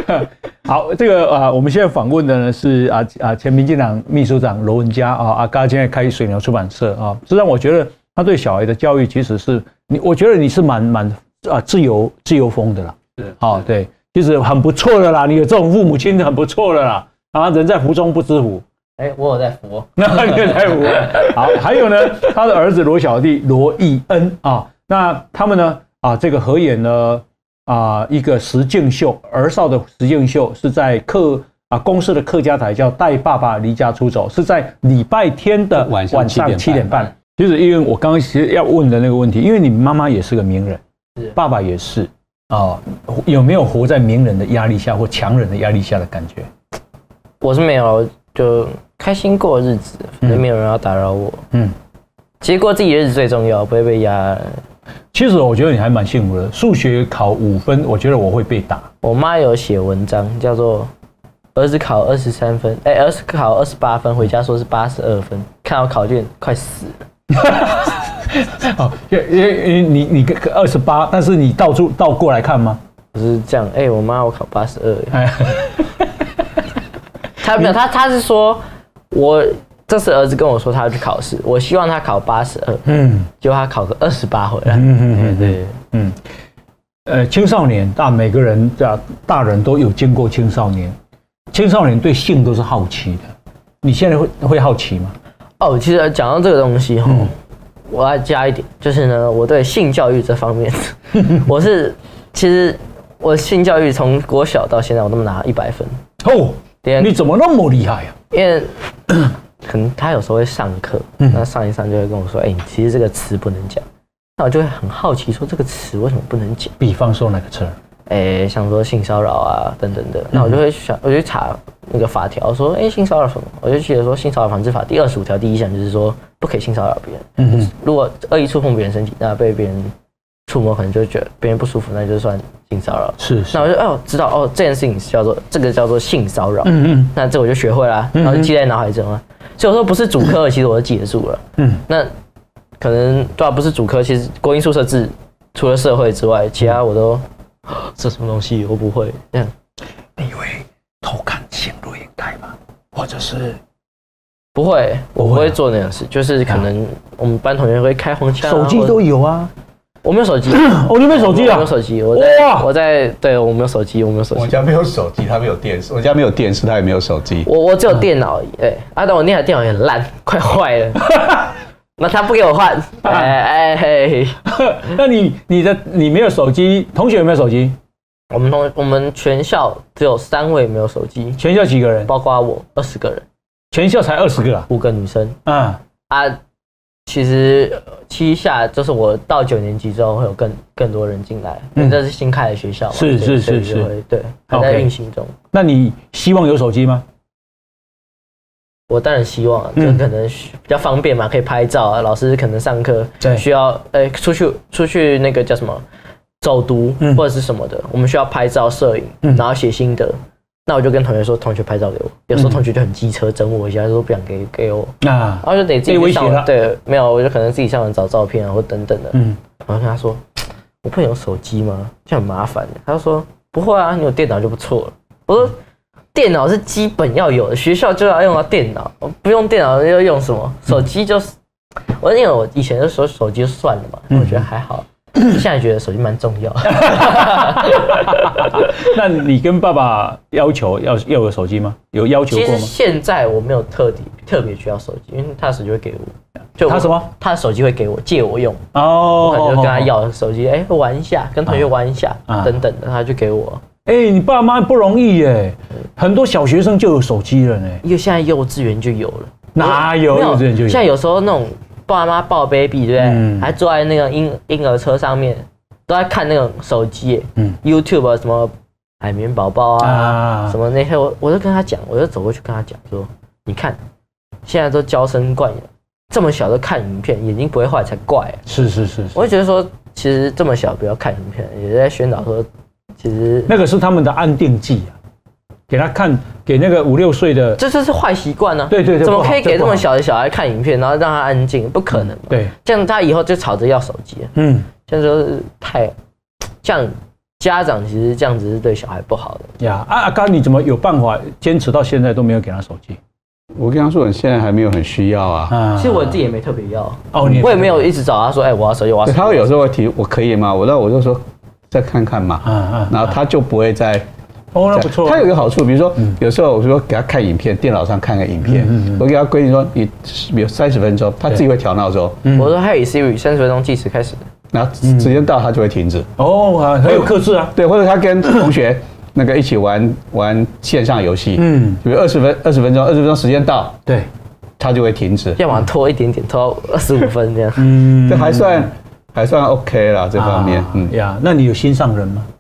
好，这个我们现在访问的呢是前民进党秘书长罗文嘉刚现在开水牛出版社实际上我觉得他对小孩的教育其实是我觉得你是蛮自由风的啦，是对，其实很不错的啦，你有这种父母亲很不错的啦，人在福中不知福。 我有在服， 那你有在服。好，还有呢，他的儿子罗小弟罗义恩那他们呢这个合演了一个实境秀，儿少的实境秀是在公司的客家台叫《带爸爸离家出走》，是在礼拜天的晚上7点半。其实因为我刚刚其实要问的那个问题，因为你妈妈也是个名人，爸爸也是有没有活在名人的压力下或强人的压力下的感觉？ 我是没有，就开心过日子，反正没有人要打扰我。其实过自己日子最重要，不会被压。 其实我觉得你还蛮幸福的，数学考5分，我觉得我会被打。 我妈有写文章，叫做儿子考23分，儿子考28分，回家说是82分，看到考卷快死了。 因为你28，但是你倒过来看吗？ 不是这样，我妈我考82。他没有，他是说这次儿子跟我说他要去考试，我希望他考82，结果他考个28回来。对， 青少年每个人大人都有经过青少年，青少年对性都是好奇的，你现在会好奇吗？ 其实讲到这个东西我要加一点，就是呢，我对性教育这方面，其实我性教育从国小到现在我都拿100分。 你怎么那么厉害呀？ 因为可能他有时候会上课，那上一上就会跟我说，其实这个词不能讲，那我就会很好奇说这个词为什么不能讲？ 比方说哪个词？ 像说性骚扰等等的，那我就会我就查那个法条，说性骚扰什么？我就记得说性骚扰防治法第25条第1项就是说不可以性骚扰别人。如果恶意触碰别人身体，那被别人触摸可能就觉得别人不舒服，那就算性骚扰。是。那我就知道这件事情是这个叫做性骚扰。那这我就学会了，然后就记在脑海中了。所以我说不是主科，其实我都记得住了。那可能不是主科，其实国英数社自除了社会之外，其他我都这什么东西我不会。这样。 你会偷看性录影带吗？或者是？ 不会，我不会做那样事。就是可能我们班同学会开黄腔， 手机都有啊。 我没有手机， 你没有手机啊？ 我没有手机，对，我没有手机，我没有手机。 我家没有手机，他没有电视。我家没有电视，他也没有手机。 我只有电脑而已。但我那台电脑也很烂，快坏了。那他不给我换， 那你没有手机，同学有没有手机？ 我们全校只有3位没有手机。 全校几个人？ 包括我20个人。 全校才20个啊 ？5个女生。其实7下就是我到9年级之后会有更多人进来，因为这是新开的学校嘛。是，对，还在运行中。 那你希望有手机吗？ 我当然希望，就可能比较方便嘛，可以拍照老师可能上课需要出去那个叫什么走读或者是什么的，我们需要拍照摄影，然后写心得。那我就跟同学说，同学拍照给我。有时候同学就很机车，整我一下，说不想给我，然后就得自己上网。对，没有，我就可能自己上网找照片或等等的。然后跟他说，我不能有手机吗？这样很麻烦。他就说不会啊，你有电脑就不错了。我说电脑是基本要有的，学校就要用到电脑，不用电脑要用什么？手机就是，因为我以前就说手机就算了嘛，我觉得还好。现在觉得手机蛮重要。 那你跟爸爸要求要有手机吗？有要求过吗？ 其实现在我没有特别需要手机，因为他的手机会给我。就他什么？ 他的手机会给我借我用。我可能就跟他要手机，玩一下，跟同学玩一下，等等的，他就给我。 你爸妈不容易耶，很多小学生就有手机了呢。 因为现在幼稚园就有了。 哪有幼稚园就有？ 现在有时候那种。爸妈抱 baby 对不对？还坐在那个婴儿车上面，都在看那种手机，YouTube 什么海绵宝宝什么那些，我就跟他讲，我就走过去跟他讲说，你看，现在都娇生惯养，这么小都看影片，眼睛不会坏才怪。是。我就觉得说，其实这么小不要看影片，也在宣导说，其实那个是他们的安定剂啊。给他看，给那个5、6岁的， 这是坏习惯呢。 对， 怎么可以给这么小的小孩看影片，然后让他安静？不可能嘛。对，这样他以后就吵着要手机。这样就是这样家长其实这样子是对小孩不好的呀。阿刚，你怎么有办法坚持到现在都没有给他手机？ 我跟他说，你现在还没有很需要啊。 其实我自己也没特别要哦， 我也没有一直找他说，我要手机，我要手机。 他会有时候会提，我可以吗？我就说再看看嘛。然后他就不会再。 哦，那不错。 他有一个好处，比如说有时候我说给他看影片，电脑上看个影片，我给他规定说你比如30分钟，他自己会调闹钟。 我说嘿 Siri，30分钟计时开始。 然后时间到他就会停止。 哦，很有克制啊。 对，或者他跟同学那个一起玩线上游戏，比如20分钟时间到， 对， 他就会停止。 要往拖一点点，拖到25分这样。 这还算 OK 啦，这方面。 呀，那你有心上人吗？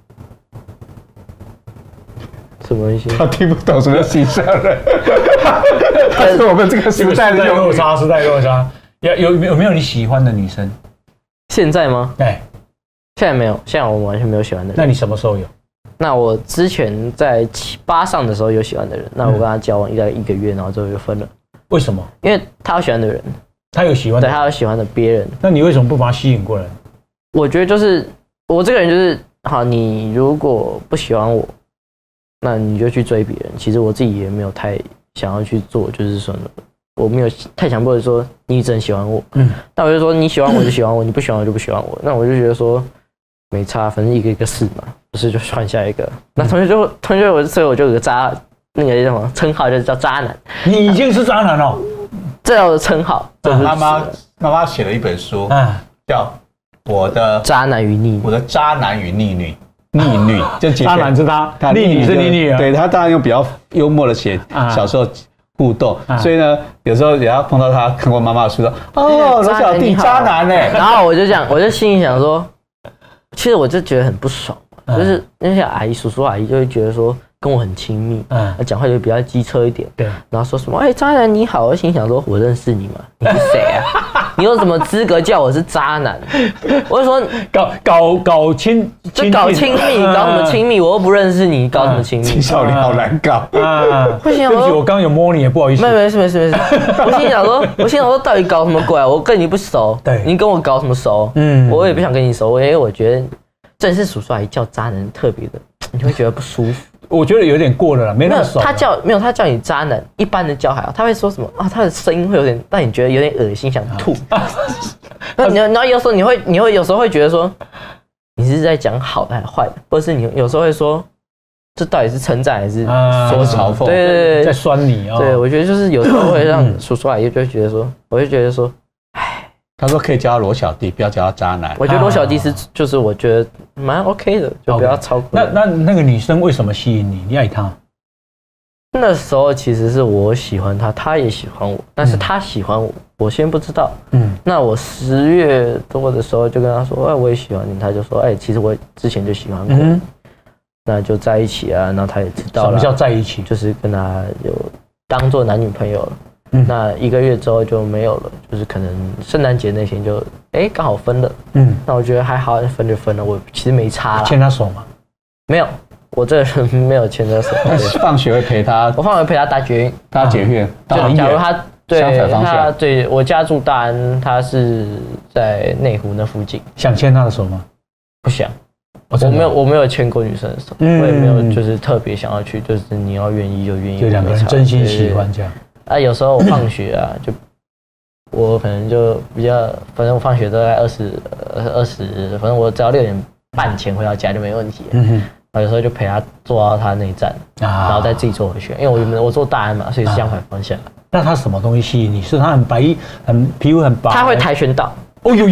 什么意思？ 他听不懂什么叫心上人。他是我们这个时代的落差， 时代落差。有没有你喜欢的女生？ 现在吗？ 对， 现在没有，现在我完全没有喜欢的人。 那你什么时候有？ 那我之前在7、8上的时候有喜欢的人，那我跟他交往大概1个月，然后之后就分了。 为什么？ 因为他有喜欢的人， 他有喜欢的， 对，他有喜欢的别人。 那你为什么不把他吸引过来？ 我觉得就是我这个人就是好，你如果不喜欢我，那你就去追别人。其实我自己也没有太想要去做，就是说我没有太强迫的说你只能喜欢我。但我就说你喜欢我就喜欢我，你不喜欢我就不喜欢我。那我就觉得说没差，反正一个一个试嘛，不是就换下一个。那同学所以我就有个那个叫什么称号，就是叫渣男。 你已经是渣男了， 这叫做称号。 妈妈写了一本书，叫《我的渣男与逆女》， 我的渣男与逆女。逆女就渣男是他，逆女是你女儿。 对，他当然用比较幽默的写小时候互动，所以呢，有时候也要碰到他看过妈妈的书，说哦，罗小弟渣男哎， 然后我就心里想说，其实我就觉得很不爽，就是那些阿姨、叔叔、阿姨就会觉得说跟我很亲密，讲话就比较机车一点，对，然后说什么渣男你好，我心想说我认识你吗？你是谁啊？你有什么资格叫我是渣男？我就说搞亲密， 搞什么亲密？我又不认识你，搞什么亲密？ 青少年好难搞啊！对不起，我刚有摸你，不好意思。 没事。我心想说，到底搞什么鬼啊？我跟你不熟，对，你跟我搞什么熟？我也不想跟你熟，因为我觉得正是叔叔阿姨叫渣男特别的，你会觉得不舒服。 我觉得有点过了啦，没那么熟。 他叫你渣男，一般的叫还好，他会说什么啊？他的声音会有点让你觉得有点恶心，想吐。然后有时候你会有时候会觉得说，你是在讲好的还是坏的，或者是你有时候会说，这到底是称赞还是说嘲讽？ 对， 在酸你啊。 对，我觉得就是有时候会让叔叔阿姨就会觉得说，我就觉得说，唉， 他说可以叫他罗小弟，不要叫他渣男。 我觉得罗小弟就是我觉得蛮 OK 的，就不要超过。 那个女生为什么吸引你？你爱她？ 那时候其实是我喜欢她，她也喜欢我，但是她喜欢我，我先不知道。那我10月多的时候就跟她说，我也喜欢你。她就说，其实我之前就喜欢过。那就在一起啊，然后她也知道了。什么叫在一起？ 就是跟她有当做男女朋友了。那1个月之后就没有了，就是可能圣诞节那天就刚好分了。那我觉得还好，分就分了，我其实没差啦。 牵他手吗？ 没有，我这个人没有牵他手。 放学会陪他， 我放学陪他搭捷运。 搭捷运， 就假如他对我家住大安，他是在内湖那附近。 想牵他的手吗？ 不想。我没有牵过女生的手，我也没有就是特别想要去，就是你要愿意就愿意。 就2个人真心喜欢这样。 有时候我放学啊，就我可能就比较，反正我放学都在20，反正我只要6点半前回到家就没问题。有时候就陪他坐到他那一站，然后再自己坐回去，因为我坐大安嘛，所以是相反方向。 那他什么东西吸引你？是他很白，皮肤很白。 他会跆拳道。 哦呦！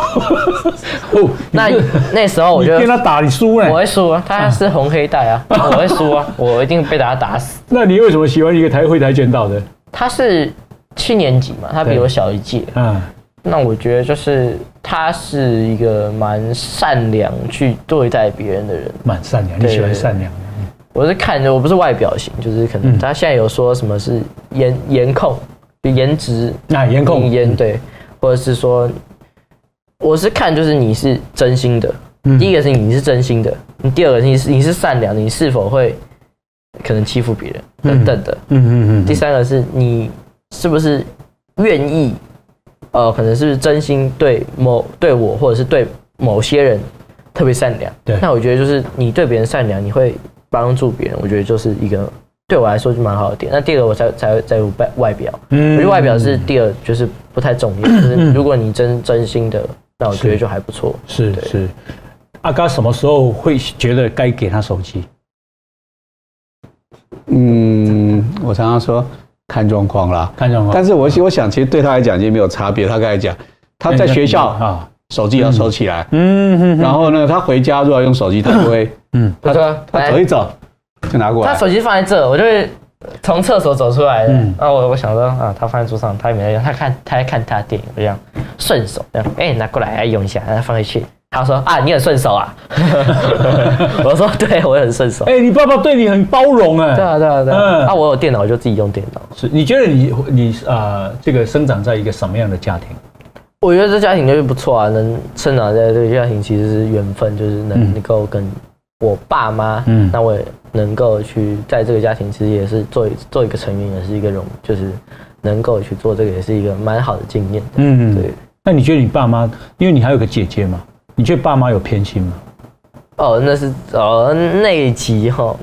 那时候我就你跟他打，你输了。 我会输啊，他是红黑带啊，我会输啊，我一定被他打死。 那你为什么喜欢一个会跆拳道的？ 他是7年级嘛，他比我小1届。那我觉得就是他是一个蛮善良去对待别人的人， 蛮善良。你喜欢善良的？ 我是看着，我不是外表型，就是可能他现在有说什么是颜控，就颜值颜控对，或者是说，我是看就是你是真心的。第一个是你是真心的，第二个是你是善良的，你是否会可能欺负别人等等的。第三个是你是不是愿意，可能是不是真心对我或者是对某些人特别善良。 对， 那我觉得就是你对别人善良，你会帮助别人，我觉得就是一个对我来说就蛮好的点。那第二个我才在乎外表，我觉得外表是第二，就是不太重要。就是如果你真心的，那我觉得就还不错。 是。阿嘎什么时候会觉得该给他手机？ 我常常说看状况啦， 看状况。 但是我想，其实对他来讲已经没有差别。他刚才讲，他在学校啊，手机要收起来。然后呢，他回家如果用手机，他不会，他走一走就拿过来。 他手机放在这，我就会从厕所走出来的。然后我想说啊，他放在桌上，他也没在用，他在看他的电影，我这样顺手这样，拿过来用一下，然后放回去。他说啊，你很顺手啊。我说对，我也很顺手。 你爸爸对你很包容哎。 对啊。我有电脑，我就自己用电脑。 是，你觉得你这个生长在一个什么样的家庭？ 我觉得这家庭就是不错啊，能生长在这个家庭其实是缘分，就是能够跟我爸妈，那我也能够去在这个家庭，其实也是做一个成员，也是一个就是能够去做这个，也是一个蛮好的经验。对。 那你觉得你爸妈，因为你还有个姐姐嘛？你觉得爸妈有偏心吗？ 那是那一集哈，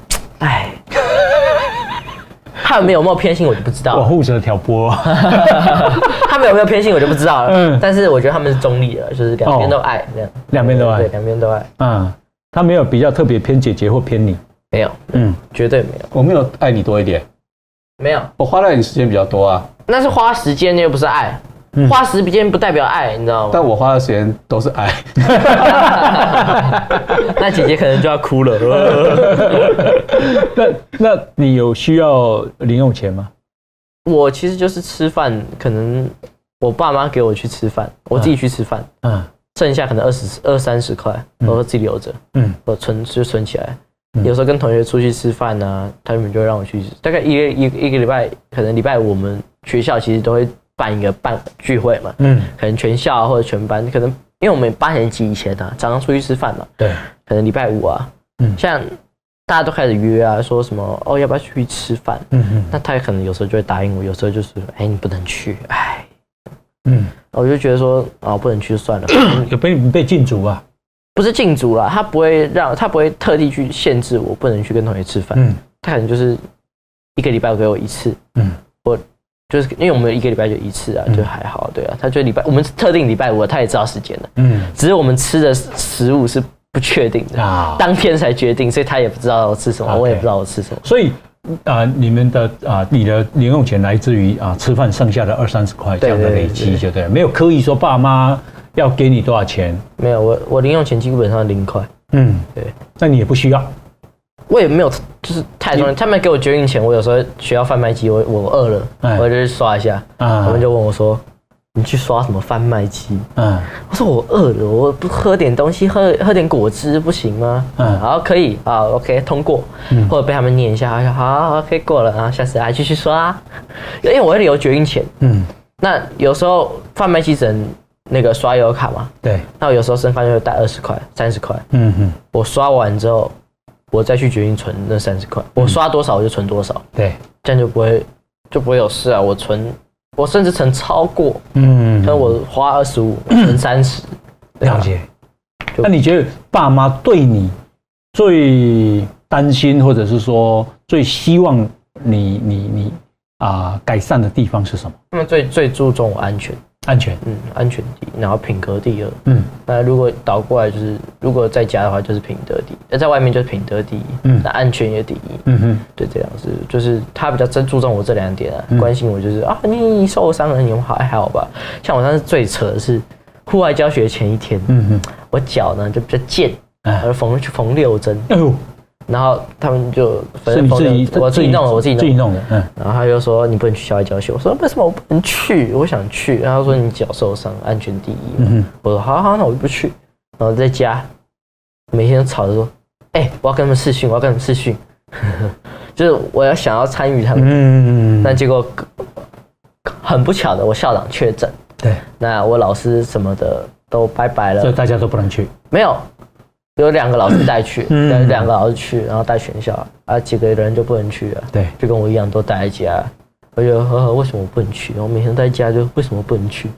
他们有没有偏心我就不知道。 我护着挑拨。 他们有没有偏心我就不知道了。但是我觉得他们是中立的，就是两边都爱这样。 两边都爱。 对，两边都爱。 他没有比较特别偏姐姐或偏你。 没有。绝对没有。 我没有爱你多一点。 没有。 我花在你时间比较多啊。 那是花时间，又不是爱。花时间不代表爱，你知道吗？ 但我花的时间都是爱。 那姐姐可能就要哭了。 那你有需要零用钱吗？ 我其实就是吃饭，可能我爸妈给我去吃饭，我自己去吃饭，剩下可能20-30块，我自己留着，我存起来。有时候跟同学出去吃饭啊，他们就会让我去，大概一个礼拜，可能礼拜五我们学校其实都会办一个聚会嘛，可能全校或者全班，可能因为我们8年级以前啊，常常出去吃饭嘛，对，可能礼拜五啊，像大家都开始约啊，说什么要不要去吃饭，那他可能有时候就会答应我，有时候就是你不能去，我就觉得说不能去就算了， 有被禁足啊？ 不是禁足啦，他不会特地去限制我不能去跟同学吃饭，他可能就是一个礼拜给我一次，我。就是因为我们一个礼拜就一次啊，就还好，对啊。他就我们特定礼拜五，他也知道时间了，只是我们吃的食物是不确定的，当天才决定，所以他也不知道我吃什么，我也不知道我吃什么。 所以你的零用钱来自于吃饭剩下的20-30块这样的累积，就对了，没有刻意说爸妈要给你多少钱， 没有，我零用钱基本上0块，对， 那你也不需要。 我也没有，就是太重要。他们给我决定前，我有时候学校贩卖机，我饿了，我就去刷一下。他们就问我说：“你去刷什么贩卖机？”我说：“我饿了，我不喝点东西，喝点果汁不行吗？”好，可以啊 ，OK， 通过。或者被他们念一下，好，OK， 过了，然后下次还继续刷。因为我会留决定钱。那有时候贩卖机只能那个刷悠游卡嘛。对。那我有时候剩饭就会带20块、30块。我刷完之后。我再去决定存那30块，我刷多少我就存多少，对，这样就不会有事啊。我甚至存超过，但我花25，存30， 了解。那你觉得爸妈对你最担心，或者是说最希望你改善的地方是什么？ 他们最注重我安全。安全第一，然后品格第二。那如果倒过来就是，如果在家的话就是品德第一，那在外面就是品德第一。那安全也第一。对，这样就是他比较真注重我这2点啊，关心我就是你受伤了，你还好吧？像我当时最扯的是户外教学前一天，我脚呢就比较贱，我就缝6针。然后他们就我自己弄的，然后他就说你不能去校外教学，我说为什么我不能去？我想去，然后他说你脚受伤，安全第一。我说好，那我就不去。然后在家每天都吵着说，我要跟他们视讯，就是我想要参与他们，但结果很不巧的，我校长确诊，对，那我老师什么的都拜拜了， 所以大家都不能去， 没有。有2个老师带去，2个老师去，然后带全校几个人就不能去啊。对，就跟我一样都待在家。我觉得为什么我不能去？我每天在家就为什么不能去？然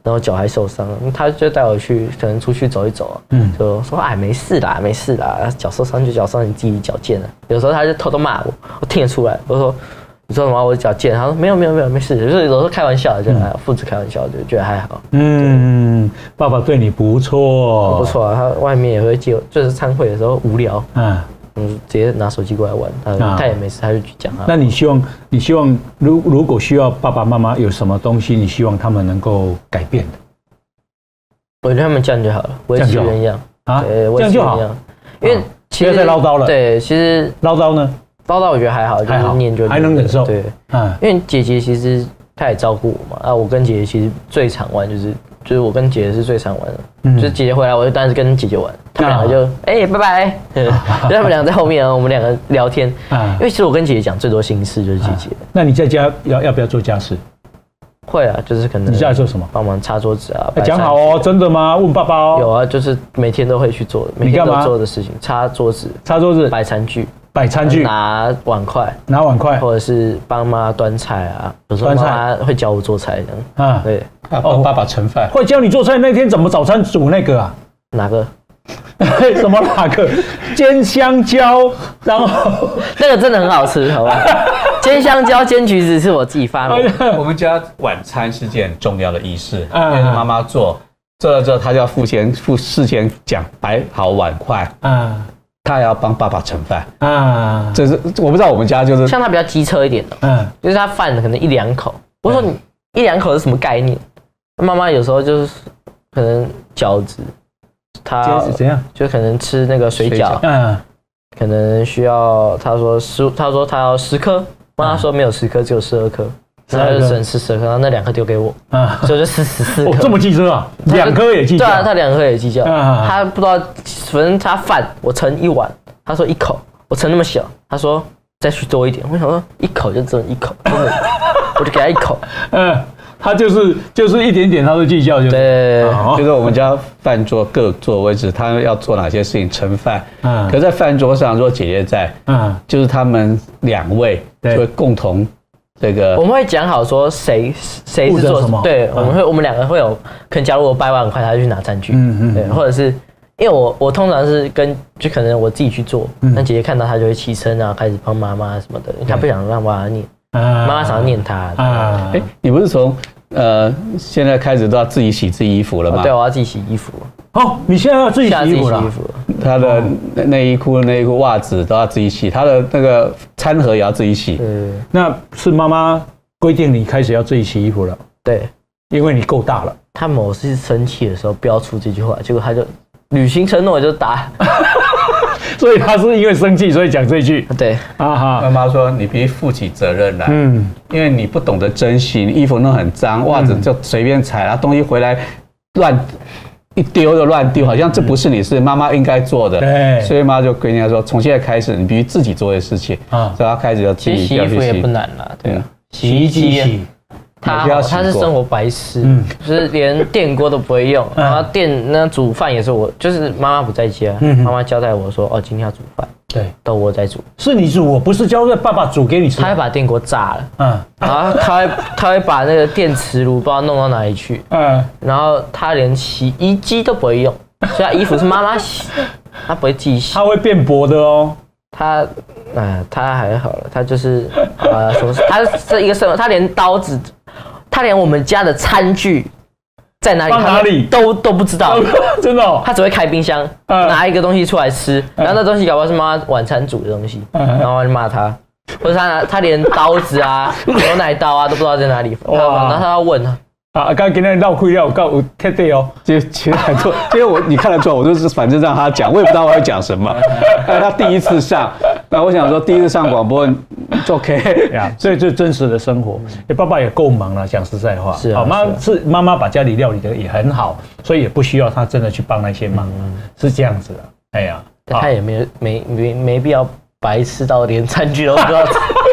然后脚还受伤了，他就带我去，可能出去走一走，就说哎没事啦，没事啦，脚受伤就脚伤，你自己脚健了。有时候他就偷偷骂我，我听得出来，我说你说什么？我脚健？他说没有没事，就是有时候开玩笑，就父子开玩笑，就觉得还好。 爸爸对你不错， 不错啊，他外面也会借，就是参会的时候无聊，直接拿手机过来玩，他也没事，他就去讲。 那你希望如果需要爸爸妈妈有什么东西，你希望他们能够改变的？ 我觉得他们这样就好了，维持原样啊， 这样就好。 因为其实不要再唠叨了。 对，其实唠叨呢， 唠叨我觉得还好，就是念就还能忍受。 对，因为姐姐其实她也照顾我嘛，我跟姐姐其实最常玩就是我跟姐姐是最常玩的，就是姐姐回来我就当然是跟姐姐玩，他们两个就拜拜，就他们两个在后面，我们两个聊天。因为其实我跟姐姐讲最多心事就是姐姐。 那你在家要不要做家事？ 会啊，就是可能你家在做什么？ 帮忙擦桌子啊。 讲好哦，真的吗？问爸爸哦。 有啊，就是每天都会去做，每天都做的事情，擦桌子，摆餐具。拿碗筷，或者是帮妈端菜啊。有时候妈会教我做菜这样。对， 帮爸爸盛饭。 会教你做菜那天怎么早餐煮那个啊？ 哪个？ 什么哪个？煎香蕉，然后那个真的很好吃，好吧？煎香蕉、煎橘子是我自己发明。 我们家晚餐是件很重要的仪式，因为妈妈做了之后，她就要事前讲摆好碗筷。他还要帮爸爸盛饭这是我不知道，我们家就是像他比较机车一点的，就是他饭可能1、2口。我说你1、2口是什么概念？妈妈有时候就是可能饺子，他怎样？ 就可能吃那个水饺，可能需要他说他要10颗，妈妈说没有10颗，只有12颗。然后就只能吃12颗，然后那2颗丢给我，所以就吃14颗。 这么计较啊？2颗也计较？ 对啊，他2颗也计较。他不知道，反正他饭我盛1碗，他说1口，我盛那么小，他说再去多一点。我想说1口就只有1口，真的，我就给他1口。 他就是一点点他都计较， 对， 就是我们家饭桌各座位置，他要做哪些事情盛饭。可在饭桌上，如果姐姐在，就是他们2位就会共同。这个我们会讲好说谁是做什么，对，我们2个会有可能，假如我摆碗筷，他就去拿餐具，对，或者是因为我通常是就可能我自己去做，那姐姐看到她就会起身啊，开始帮妈妈什么的，她不想让妈妈念，妈妈常常念她。 你不是从现在开始都要自己洗自己衣服了吗？ 对，我要自己洗衣服。 你现在要自己洗衣服了？ 他的内衣裤、袜子都要自己洗，他的那个餐盒也要自己洗。 那是妈妈规定你开始要自己洗衣服了？ 对， 因为你够大了。 他某次生气的时候飙出这句话，结果他就履行承诺就打。 所以他是因为生气，所以讲这句。 对， 妈妈说你必须负起责任来。因为你不懂得珍惜，你衣服弄很脏，袜子就随便踩，然后东西回来一丢就乱丢，好像这不是你是妈妈应该做的。所以妈就规定说，从现在开始你必须自己做的事情。所以他开始要自己洗衣服也不难啦，对啊， 洗衣机洗。 他是生活白痴，就是连电锅都不会用，然后煮饭也是我，就是妈妈不在家，妈妈交代我说，今天要煮饭，对，都我在煮， 是你煮，我不是交代爸爸煮给你吃。 他会把电锅炸了，然后他会把那个电磁炉不知道弄到哪里去，然后他连洗衣机都不会用，所以他衣服是妈妈洗，他不会自己洗， 他会变薄的哦。 他还好了，他就是他是一个什么？他连刀子。他连我们家的餐具在哪里都不知道， 真的。 他只会开冰箱拿一个东西出来吃，然后那东西搞不好是妈妈晚餐煮的东西，然后就骂他，或者他连刀子啊、牛奶刀啊都不知道在哪里，然后他要问刚刚跟他绕开了，有贴对哦， 其实很错，因为你看得出来，我就是反正让他讲，我也不知道我会讲什么。他第一次上，那我想说第一次上广播就 OK 呀，所以最真实的生活，爸爸也够忙了，讲实在话， 是啊， 妈妈把家里料理的也很好，所以也不需要他真的去帮那些忙，是这样子的。哎呀， 他也没必要白痴到连餐具都不知道。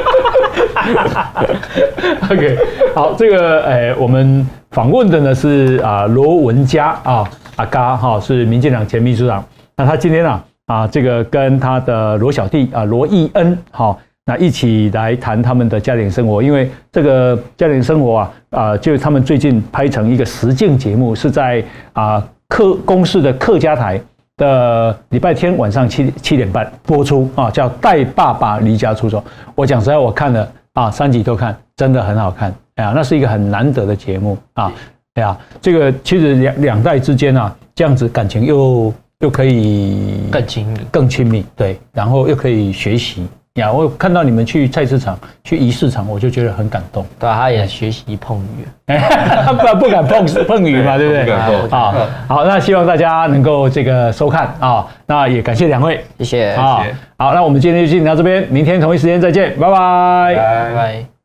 OK， 好，这个我们访问的呢是罗文嘉阿嘎是民进党前秘书长。那他今天这个跟他的罗小弟罗义恩那一起来谈他们的家庭生活，因为这个家庭生活就是他们最近拍成一个实境节目，是在公视的客家台的礼拜天晚上7点半播出叫《带爸爸离家出走》。我讲实在，我看了3集都看，真的很好看。那是一个很难得的节目这个其实两代之间这样子感情又可以更亲密，对，然后又可以学习。我看到你们去菜市场、去鱼市场，我就觉得很感动。 对，他也学习碰鱼， 不敢碰鱼嘛，对不对？好，那希望大家能够这个收看那也感谢2位， 谢谢。 好，那我们今天就进行到这边，明天同一时间再见，拜拜， 拜拜。